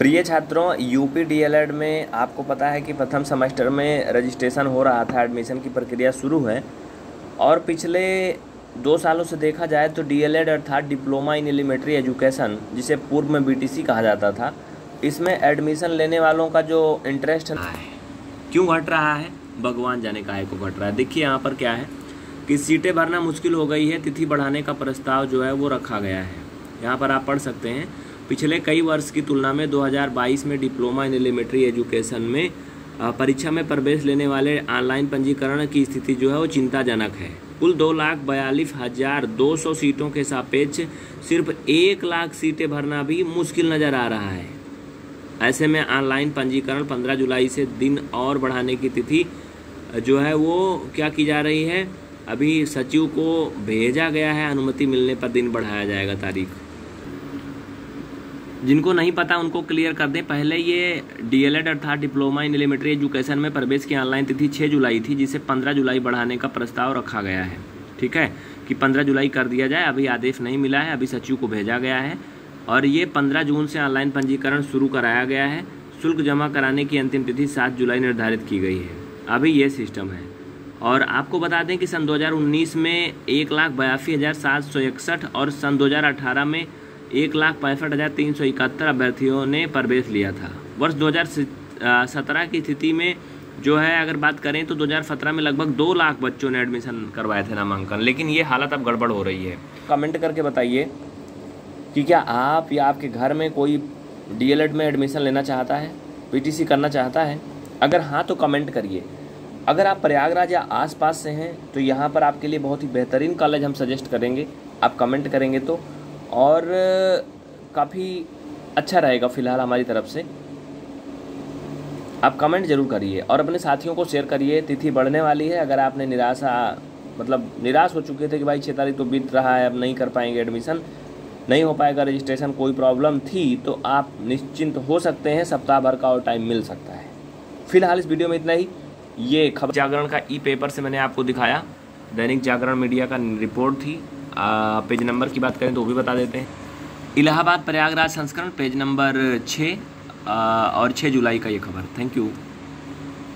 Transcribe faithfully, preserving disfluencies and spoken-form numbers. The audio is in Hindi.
प्रिय छात्रों, यूपी डीएलएड में आपको पता है कि प्रथम सेमेस्टर में रजिस्ट्रेशन हो रहा था, एडमिशन की प्रक्रिया शुरू है। और पिछले दो सालों से देखा जाए तो डीएलएड अर्थात डिप्लोमा इन एलिमेंट्री एजुकेशन, जिसे पूर्व में बीटीसी कहा जाता था, इसमें एडमिशन लेने वालों का जो इंटरेस्ट है क्यों घट रहा है, भगवान जाने काहे को घट रहा है। देखिए यहाँ पर क्या है कि सीटें भरना मुश्किल हो गई है, तिथि बढ़ाने का प्रस्ताव जो है वो रखा गया है। यहाँ पर आप पढ़ सकते हैं, पिछले कई वर्ष की तुलना में दो हज़ार बाईस में डिप्लोमा इन एलिमेंट्री एजुकेशन में परीक्षा में प्रवेश लेने वाले ऑनलाइन पंजीकरण की स्थिति जो है वो चिंताजनक है। कुल दो लाख बयालीस हज़ार दो सौ सीटों के सापेक्ष सिर्फ एक लाख सीटें भरना भी मुश्किल नज़र आ रहा है। ऐसे में ऑनलाइन पंजीकरण पंद्रह जुलाई से दिन और बढ़ाने की तिथि जो है वो क्या की जा रही है, अभी सचिव को भेजा गया है, अनुमति मिलने पर दिन बढ़ाया जाएगा तारीख। जिनको नहीं पता उनको क्लियर कर दें, पहले ये डीएलएड अर्थात डिप्लोमा इन एलिमेंट्री एजुकेशन में प्रवेश की ऑनलाइन तिथि छह जुलाई थी, जिसे पंद्रह जुलाई बढ़ाने का प्रस्ताव रखा गया है। ठीक है कि पंद्रह जुलाई कर दिया जाए, अभी आदेश नहीं मिला है, अभी सचिव को भेजा गया है। और ये पंद्रह जून से ऑनलाइन पंजीकरण शुरू कराया गया है। शुल्क जमा कराने की अंतिम तिथि सात जुलाई निर्धारित की गई है। अभी ये सिस्टम है। और आपको बता दें कि सन दो हज़ार उन्नीस में एक लाख बयासी हज़ार सात सौ इकसठ और सन दो हज़ार अठारह में एक लाख पैंसठ हज़ार तीन सौ इकहत्तर अभ्यर्थियों ने प्रवेश लिया था। वर्ष दो हज़ार सत्रह की स्थिति में जो है अगर बात करें तो दो हज़ार सत्रह में लगभग दो लाख बच्चों ने एडमिशन करवाए थे, नामांकन। लेकिन ये हालत अब गड़बड़ हो रही है। कमेंट करके बताइए कि क्या आप या आपके घर में कोई डीएलएड में एडमिशन लेना चाहता है, पीटीसी करना चाहता है? अगर हाँ तो कमेंट करिए। अगर आप प्रयागराज या आसपास से हैं तो यहाँ पर आपके लिए बहुत ही बेहतरीन कॉलेज हम सजेस्ट करेंगे, आप कमेंट करेंगे तो, और काफ़ी अच्छा रहेगा। फ़िलहाल हमारी तरफ से आप कमेंट ज़रूर करिए और अपने साथियों को शेयर करिए। तिथि बढ़ने वाली है। अगर आपने निराशा मतलब निराश हो चुके थे कि भाई छः तारीख तो बीत रहा है, अब नहीं कर पाएंगे एडमिशन, नहीं हो पाएगा रजिस्ट्रेशन, कोई प्रॉब्लम थी, तो आप निश्चिंत हो सकते हैं, सप्ताह भर का और टाइम मिल सकता है। फिलहाल इस वीडियो में इतना ही। ये खबर जागरण का ई पेपर से मैंने आपको दिखाया, दैनिक जागरण मीडिया का रिपोर्ट थी। आ, पेज नंबर की बात करें तो वो भी बता देते हैं। इलाहाबाद प्रयागराज संस्करण पेज नंबर छः और छः जुलाई का ये खबर। Thank you.